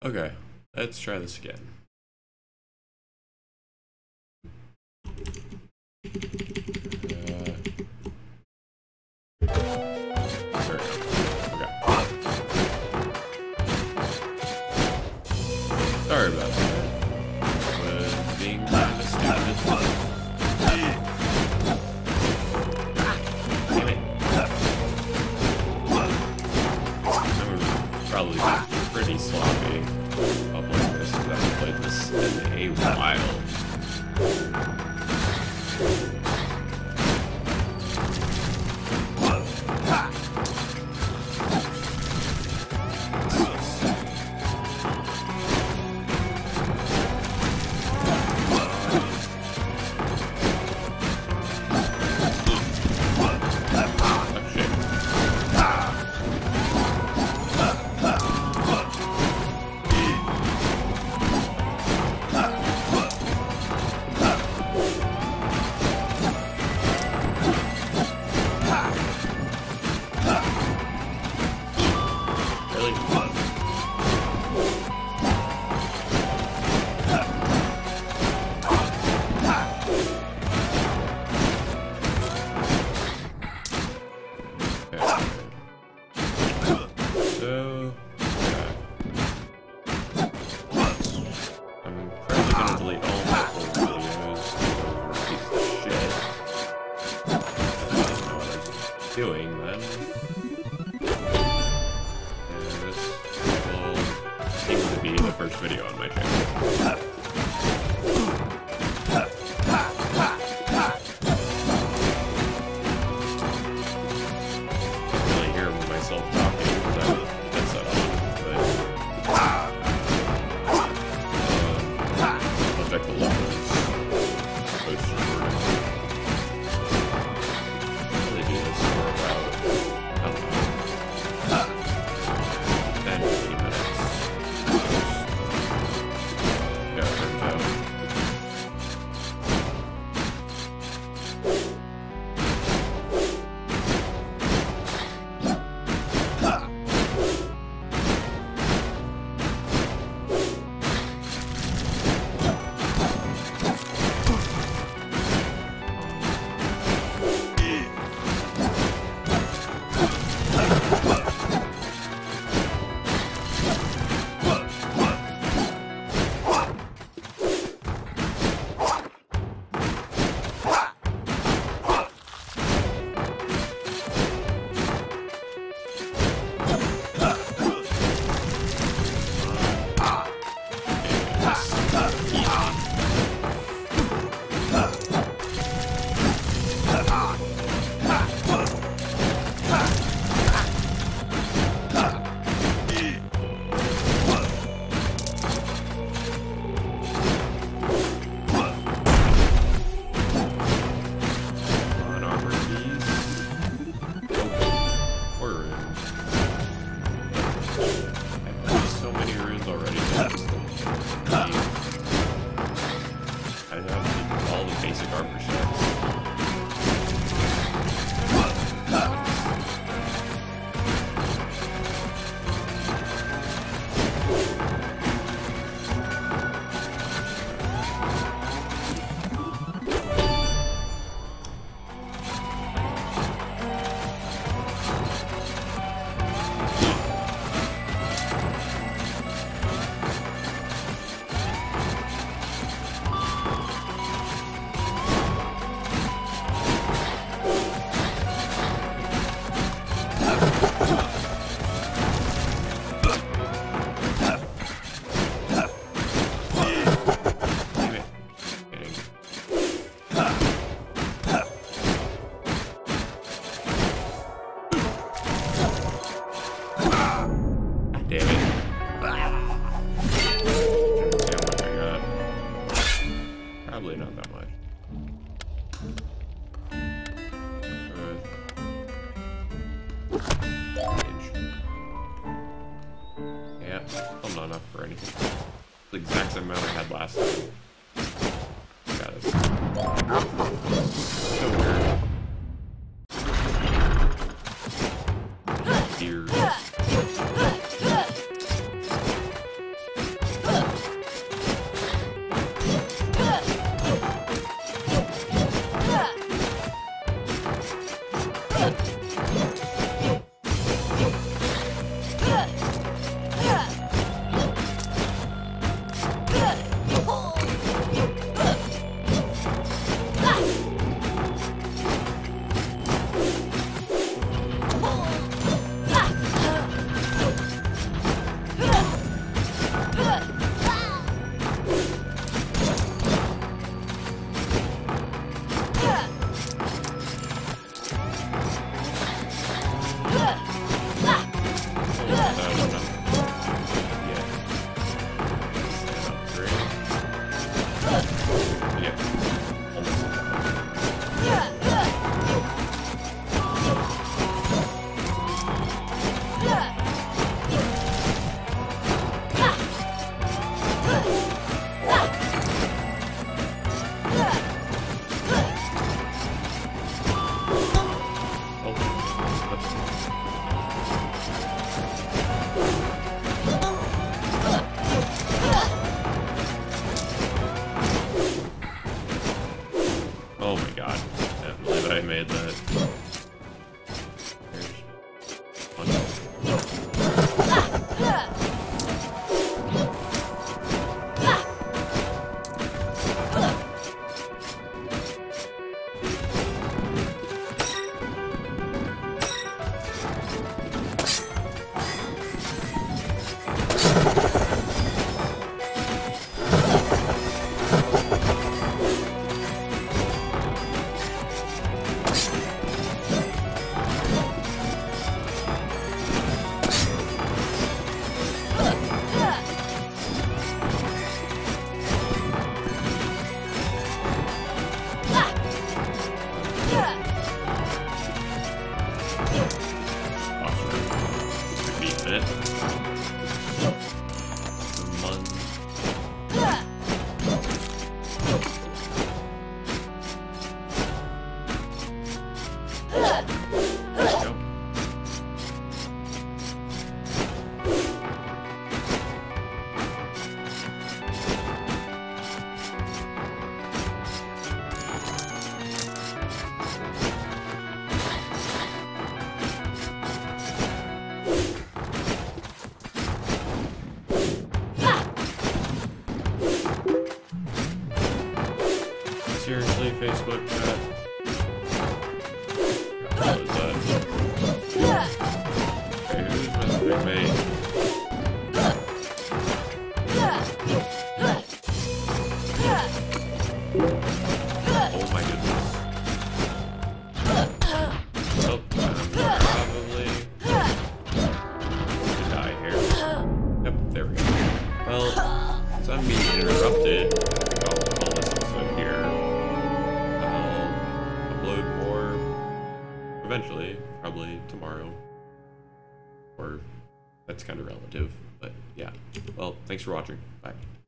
Okay, let's try this again. Sorry about that. Was being kind of stupid. Damn it. I'm probably pretty sloppy up like this because I haven't played this in a while. Doing then. And this will seem to be the first video on my channel. Can't really hear myself talking because I have headset on, but I'll check the levels. Probably not that much. Yeah, still not enough for anything. The exact same amount I had last time. Got it. So weird. Deer. Facebook chat. What was that? Okay, who's my mate? Oh my goodness. Oh, probably to die here. Yep, there we go. Well, so I'm being interrupted. I'll call this episode here. I'll upload more eventually, probably tomorrow. Or that's kind of relative, but yeah. Well, thanks for watching. Bye.